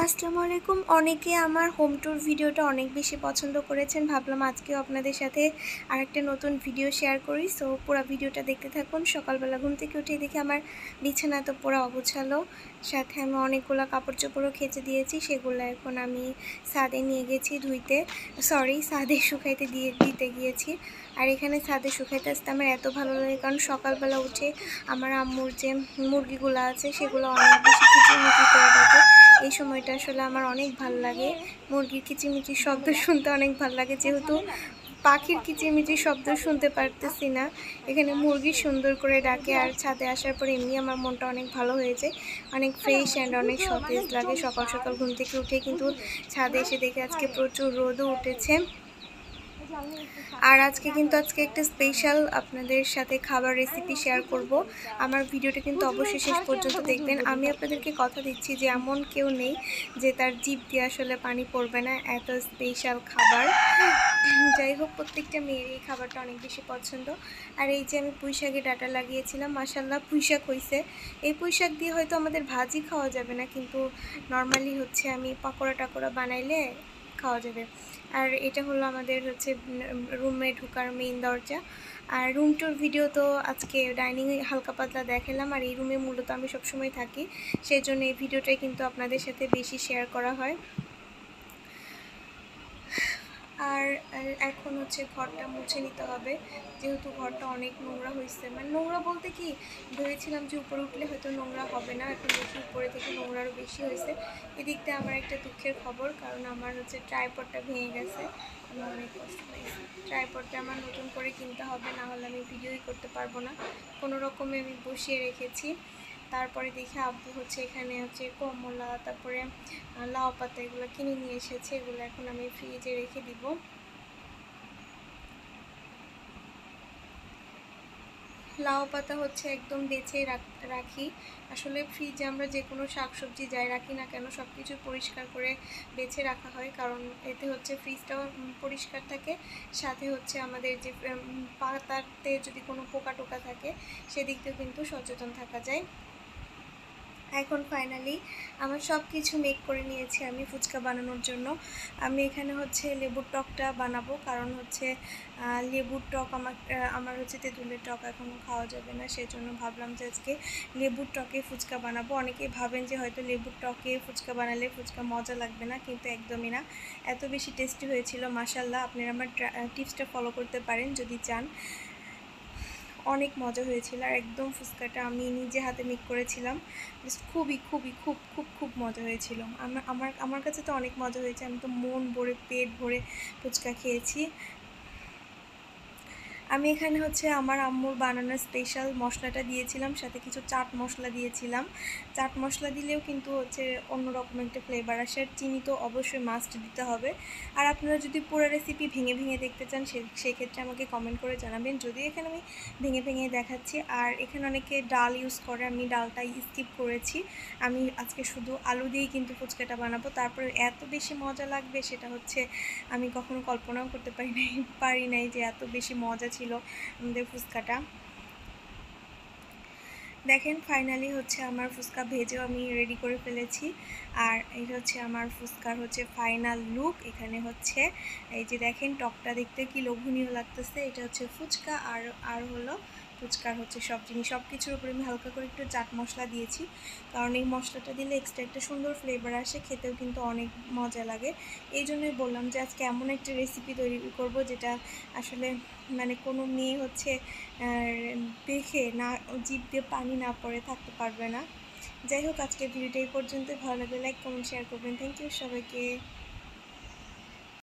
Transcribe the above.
আসসালামু আলাইকুম। অনেকে আমার হোম ট্যুর ভিডিওটা অনেক বেশি পছন্দ করেছেন। ভাবলাম আজকেও আপনাদের সাথে আরেকটা নতুন ভিডিও শেয়ার করি। সো পুরো ভিডিওটা দেখতে থাকুন। সকালবেলা ঘুম থেকে উঠে দেখি আমার বিছানা তো পুরো অগোছালো, সাথে আমি অনেকগুলো কাপড় চোপড়ও কেচে দিয়েছি। সেগুলো এখন আমি ছাদে নিয়ে গেছি ছাদে শুকাইতে দিতে গিয়েছি। আর এখানে ছাদে শুকাইতে আসতে আমার এত ভালো লাগে, কারণ সকালবেলা উঠে আমার আম্মুর যে মুরগিগুলো আছে সেগুলো অনেক বেশি কিচিরমিচির করে ডাকে। এই সময়টা আসলে আমার অনেক ভাল লাগে। মুরগির কিচিরমিচির শব্দ শুনতে অনেক ভাল লাগে, যেহেতু পাখির কিচিরমিচির শব্দ শুনতে পারতেছি না। এখানে মুরগি সুন্দর করে ডাকে, আর ছাদে আসার পর এমনি আমার মনটা অনেক ভালো হয়ে যায়, অনেক ফ্রেশ অ্যান্ড অনেক সতেজ লাগে। সকাল সকাল ঘুম থেকে উঠে কিন্তু ছাদে এসে দেখে আজকে প্রচুর রোদও উঠেছে। আর আজকে একটা স্পেশাল আপনাদের সাথে খাবার রেসিপি শেয়ার করব। আমার ভিডিওটা কিন্তু অবশ্যই শেষ পর্যন্ত দেখবেন। আমি আপনাদেরকে কথা দিচ্ছি যে এমন কেউ নেই যে তার জিভ দিয়ে আসলে পানি পড়বে না, এত স্পেশাল খাবার। যাই হোক, প্রত্যেকটা মেয়ের এই খাবারটা অনেক বেশি পছন্দ। আর এই যে আমি পুঁই শাকে ডাঁটা লাগিয়েছিলাম, মাশাল্লাহ পুঁই শাক হয়েছে। এই পুঁই শাক দিয়ে হয়তো আমাদের ভাজি খাওয়া যাবে না, কিন্তু নর্মালি আমি পকোড়া টাকোড়া বানাইলে খাওয়া যাবে। আর এটা হলো আমাদের রুমে ঢোকার মেইন দরজা। আর রুম টুর ভিডিও তো আজকে ডাইনিংয়ে হালকা পাতলা দেখালাম। আর এই রুমে মূলত আমি সবসময় থাকি, সেই জন্য এই ভিডিওটাই কিন্তু আপনাদের সাথে বেশি শেয়ার করা হয়। আর এখন ঘরটা মুছে নিতে হবে, যেহেতু ঘরটা অনেক নোংরা হয়েছে। মানে নোংরা বলতে কি, ভেবেছিলাম যে উপরে উঠলে হয়তো নোংরা হবে না, এখন দেখি উপরে থেকে নোংরা আরও বেশি হয়েছে। এদিক দিয়ে আমার একটা দুঃখের খবর, কারণ আমার ট্রাইপডটা ভেঙে গেছে। আমি অনেক কষ্ট পাইছি। ট্রাইপডটা আমার নতুন করে কিনতে হবে, না হলে আমি ভিডিওই করতে পারবো না। কোনো রকমে আমি বসিয়ে রেখেছি। তারপরে দেখি আব্বু এখানে কমলা, তারপরে লাউ পাতা এগুলো কিনে নিয়ে এসেছে। এগুলো এখন আমি ফ্রিজে রেখে দিব। লাউ পাতা একদম বেছে রাখি। আসলে ফ্রিজে আমরা যে কোনো শাকসবজি যাই রাখি না কেন, সব কিছু পরিষ্কার করে বেছে রাখা হয়, কারণ এতে ফ্রিজটাও পরিষ্কার থাকে, সাথে আমাদের যে পাতাতে যদি কোনো পোকা টোকা থাকে সেদিক দিয়েও কিন্তু সচেতন থাকা যায়। এখন ফাইনালি আমার সব কিছু মেক করে নিয়েছি আমি ফুচকা বানানোর জন্য। আমি এখানে লেবুর টকটা বানাবো, কারণ লেবুর টক আমার তেঁতুলের টক এখনও খাওয়া যাবে না, সেজন্য ভাবলাম যে আজকে লেবুর টকে ফুচকা বানাবো। অনেকেই ভাবেন যে হয়তো লেবুর টকে ফুচকা বানালে ফুচকা মজা লাগবে না, কিন্তু একদমই না, এত বেশি টেস্টি হয়েছিল। মাশাল্লাহ, আপনারা আমার টিপসটা ফলো করতে পারেন যদি চান। অনেক মজা হয়েছিল, আর একদম ফুচকাটা আমি নিজে হাতে মেক করেছিলাম। খুবই খুবই খুব খুব খুব মজা হয়েছিল। আমার কাছে তো অনেক মজা হয়েছে। আমি তো মন ভরে পেট ভরে ফুচকা খেয়েছি। আমি এখানে আমার আম্মুর বানানো স্পেশাল মশলাটা দিয়েছিলাম, সাথে কিছু চাট মশলা দিয়েছিলাম। চাট মশলা দিলেও কিন্তু অন্যরকম একটা ফ্লেভার আসে। আর চিনি তো অবশ্যই মাস্ট দিতে হবে। আর আপনারা যদি পুরো রেসিপি ভেঙে ভেঙে দেখতে চান সেক্ষেত্রে আমাকে কমেন্ট করে জানাবেন, যদিও এখানে আমি ভেঙে ভেঙে দেখাচ্ছি। আর এখানে অনেকে ডাল ইউজ করে, আমি ডালটা স্কিপ করেছি। আমি আজকে শুধু আলু দিয়েই কিন্তু ফুচকাটা বানাবো। তারপরে এত বেশি মজা লাগবে সেটা আমি কখনো কল্পনাও করতে পারি নাই যে এত বেশি মজা ছিল আমাদের ফুচকাটা। দেখেন ফাইনালি আমার ফুচকা ভেজেও আমি রেডি করে ফেলেছি। আর এই আমার ফুচকার ফাইনাল লুক। এখানে এই যে দেখেন টকটা দেখতে কি লোভনীয় লাগতেছে। এটা ফুচকা, আর হলো ফুচকার সব কিছুর উপরে আমি হালকা করে একটু চাট মশলা দিয়েছি, কারণ এই মশলাটা দিলে এক্সট্রা একটা সুন্দর ফ্লেভার আসে, খেতেও কিন্তু অনেক মজা লাগে। এই জন্যই বললাম যে আজকে এমন একটা রেসিপি তৈরি করব যেটা আসলে কোনো মেয়ে দেখে না জিভ দিয়ে পানি না পড়ে থাকতে পারবে না। যাই হোক, আজকের ভিডিওটা এই পর্যন্ত। ভালো লাগলে লাইক কমেন্ট শেয়ার করবেন। থ্যাংক ইউ সবাইকে।